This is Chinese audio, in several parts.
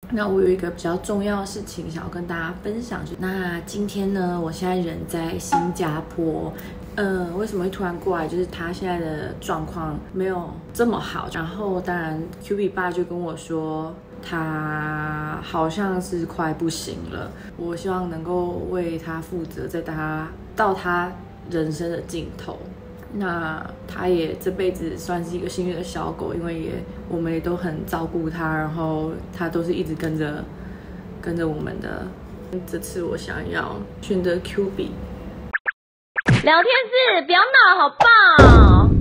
那我有一个比较重要的事情想要跟大家分享，那今天呢，我现在人在新加坡。为什么会突然过来？就是他现在的状况没有这么好，然后当然 Q B 爸就跟我说，他好像是快不行了。我希望能够为他负责，带他到他人生的尽头。那他也这辈子算是一个幸运的小狗，因为我们也都很照顾他，然后他都是一直跟着我们的。这次我想要选择 Q B。 聊天室不要闹，好棒哦！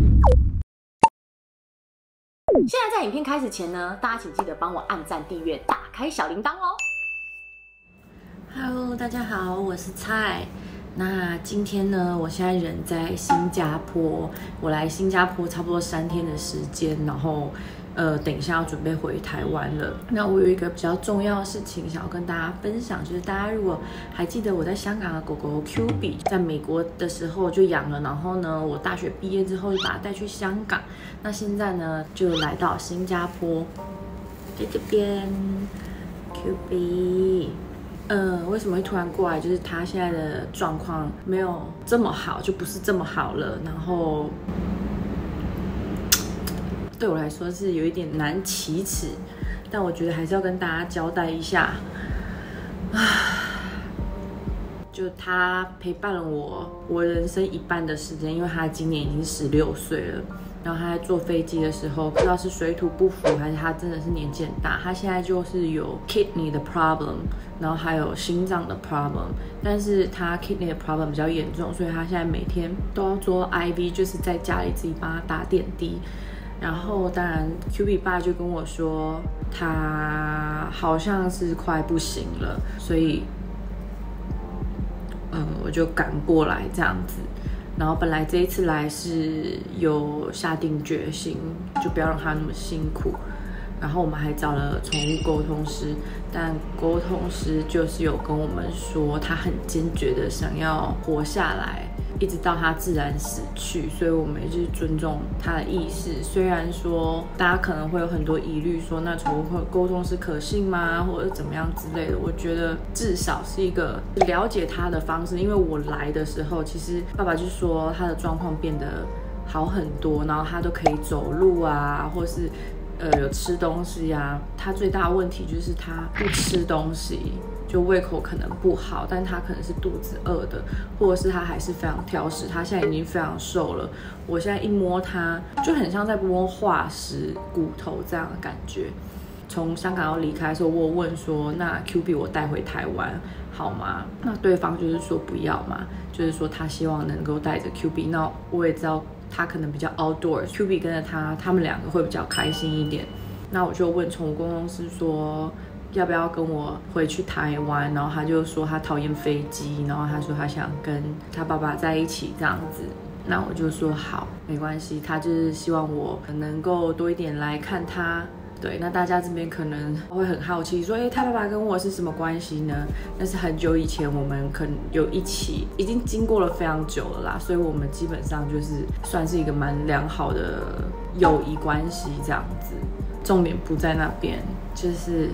现在在影片开始前呢，大家请记得帮我按赞、订阅、打开小铃铛哦。 Hello， 大家好，我是蔡。那今天呢，我现在人在新加坡，我来新加坡差不多3天的时间，然后等一下要准备回台湾了。那我有一个比较重要的事情想要跟大家分享，就是大家如果还记得我在香港的狗狗 Q B， 在美国的时候就养了，然后呢，我大学毕业之后就把它带去香港。那现在呢，就来到新加坡，在这边 Q B。为什么会突然过来？就是他现在的状况没有这么好，就不是这么好了。然后对我来说是有一点难启齿，但我觉得还是要跟大家交代一下。就他陪伴了我人生一半的时间，因为他今年已经16岁了。然后他在坐飞机的时候，不知道是水土不服还是他真的是年纪很大，他现在就是有 kidney 的 problem， 然后还有心脏的 problem， 但是他 kidney 的 problem 比较严重，所以他现在每天都要做 IV， 就是在家里自己帮他打点滴。然后当然 Q B 爸就跟我说，他好像是快不行了，所以我就赶过来这样子。然后本来这一次来是有下定决心，就不要让他那么辛苦。然后我们还找了宠物沟通师，但沟通师就是有跟我们说，他很坚决的想要活下来，一直到他自然死去。所以我们也是尊重他的意思。虽然说大家可能会有很多疑虑，说那宠物沟通师可信吗，或者怎么样之类的。我觉得至少是一个了解他的方式。因为我来的时候，其实爸爸就说他的状况变得好很多，然后他都可以走路啊，或是有吃东西啊。他最大的问题就是他不吃东西，就胃口可能不好，但他可能是肚子饿的，或者是他还是非常挑食。他现在已经非常瘦了，我现在一摸他就很像在摸化石骨头这样的感觉。从香港要离开的时候，我有问说，那 Q B 我带回台湾好吗？那对方就是说不要嘛，就是说他希望能够带着 Q B。那我也知道他可能比较 outdoors，Q B 跟着他们2个会比较开心一点。那我就问宠物沟通师说，要不要跟我回去台湾？然后他就说他讨厌飞机，然后他说他想跟他爸爸在一起这样子。那我就说好，没关系。他就是希望我能够多一点来看他。对，那大家这边可能会很好奇说，他爸爸跟我是什么关系呢？但是很久以前我们可能有一起，已经经过了非常久了啦，所以我们基本上就是算是一个蛮良好的友谊关系这样子。重点不在那边，就是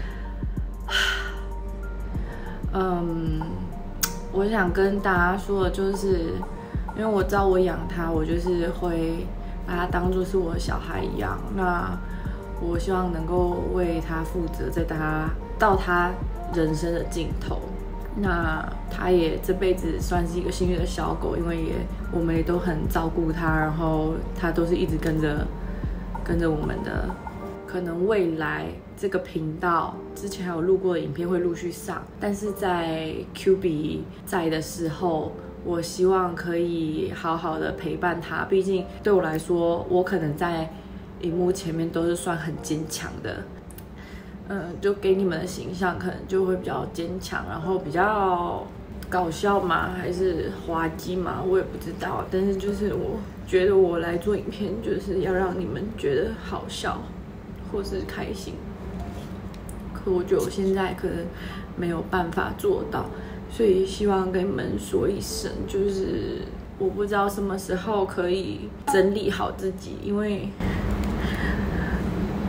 我想跟大家说的就是，因为我知道我养他，我就是会把他当作是我的小孩一样。那我希望能够为他负责，带他到他人生的尽头。那他也这辈子算是一个幸运的小狗，因为我们也都很照顾他，然后他都是一直跟着我们的。可能未来这个频道之前还有录过的影片会陆续上，但是在 Q B 在的时候，我希望可以好好的陪伴他。毕竟对我来说，我可能在荧幕前面都是算很坚强的，就给你们的形象可能就会比较坚强，然后比较搞笑嘛，还是滑稽嘛，我也不知道。但是就是我觉得我来做影片，就是要让你们觉得好笑或是开心。可我觉得我现在可能没有办法做到，所以希望跟你们说一声，就是我不知道什么时候可以整理好自己，因为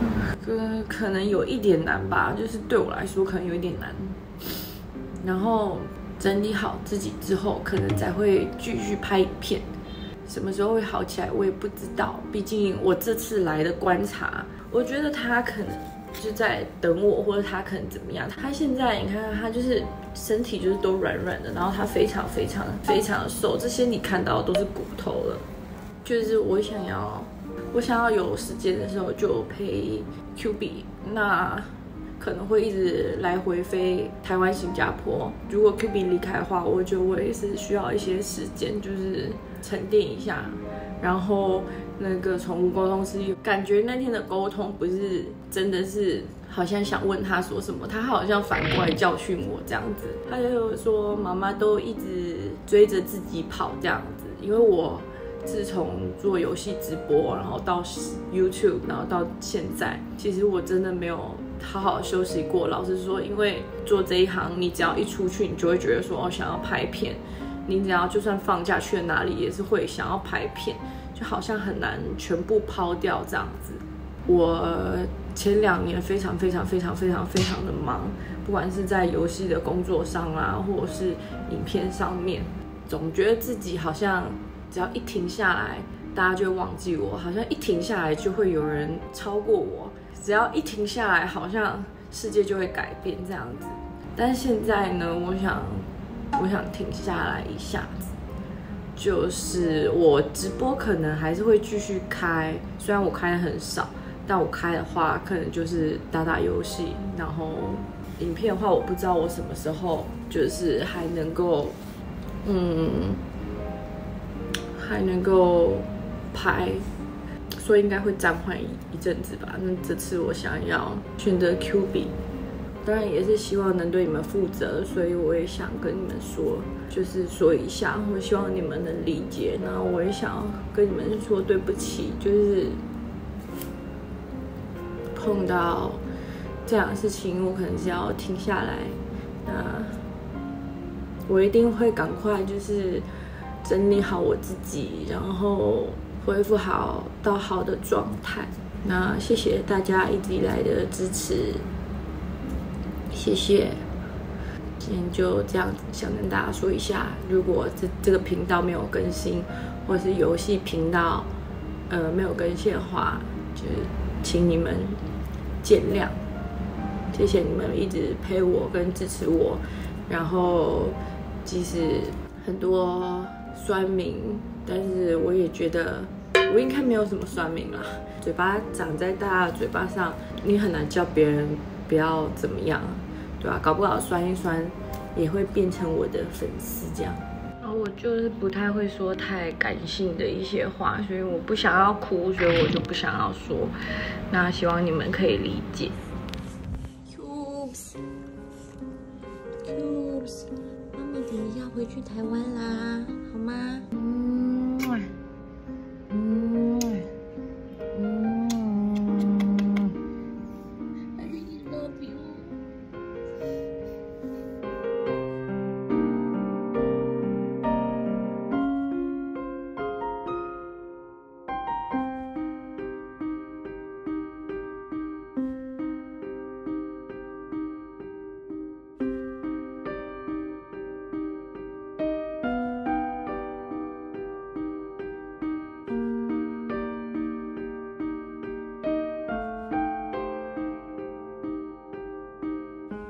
可能有一点难吧，就是对我来说可能有一点难。然后整理好自己之后，可能才会继续拍影片。什么时候会好起来，我也不知道。毕竟我这次来的观察，我觉得他可能就在等我，或者他可能怎么样。他现在你看，他就是身体就是都软软的，然后他非常的瘦，这些你看到都是骨头了。就是我想要有时间的时候就陪 Q B， 那可能会一直来回飞台湾、新加坡。如果 Q B 离开的话，我觉得我也是需要一些时间，就是沉淀一下。然后那个宠物沟通师感觉那天的沟通不是真的是好像想问他说什么，他好像反过来教训我这样子。他就说妈妈都一直追着自己跑这样子，因为我自从做游戏直播，然后到 YouTube， 然后到现在，其实我真的没有好好休息过。老实说，因为做这一行，你只要一出去，你就会觉得说想要拍片。你只要就算放假去了哪里，也是会想要拍片，就好像很难全部抛掉这样子。我前2年非常的忙，不管是在游戏的工作上啊，或者是影片上面，总觉得自己好像只要一停下来，大家就会忘记我，好像一停下来就会有人超过我，只要一停下来，好像世界就会改变这样子。但是现在呢，我想停下来一下子，就是我直播可能还是会继续开，虽然我开的很少，但我开的话可能就是打游戏，然后影片的话，我不知道我什么时候就是还能够拍，所以应该会暂缓一阵子吧。那这次我想要选择 QB， 当然也是希望能对你们负责，所以我也想跟你们说，就是说一下，我希望你们能理解。然后我也想要跟你们说对不起，就是碰到这样的事情，我可能是要停下来。那我一定会赶快就是整理好我自己，然后恢复到好的状态。那谢谢大家一直以来的支持，谢谢。今天就这样子，想跟大家说一下，如果这个频道没有更新，或者是游戏频道没有更新的话，就是请你们见谅。谢谢你们一直陪我跟支持我，然后即使很多酸民，但是我也觉得我应该没有什么酸民啦。嘴巴长在大家的嘴巴上，你很难叫别人不要怎么样，对吧？搞不好酸一酸也会变成我的粉丝这样。然后我就是不太会说太感性的一些话，所以我不想要哭，所以我就不想要说。那希望你们可以理解。 Cubes，妈妈等一下回去台湾啦，好吗？